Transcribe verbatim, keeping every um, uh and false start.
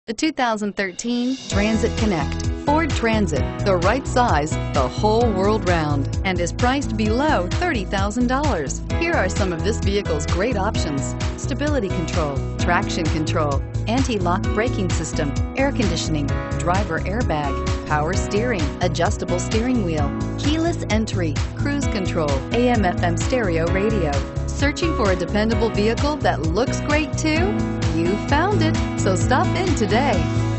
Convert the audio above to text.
The two thousand thirteen Transit Connect. Ford Transit, the right size the whole world round, and is priced below thirty thousand dollars. Here are some of this vehicle's great options: stability control, traction control, anti-lock braking system, air conditioning, driver airbag, power steering, adjustable steering wheel, keyless entry, cruise control, A M F M stereo radio. Searching for a dependable vehicle that looks great too? You found it, so stop in today.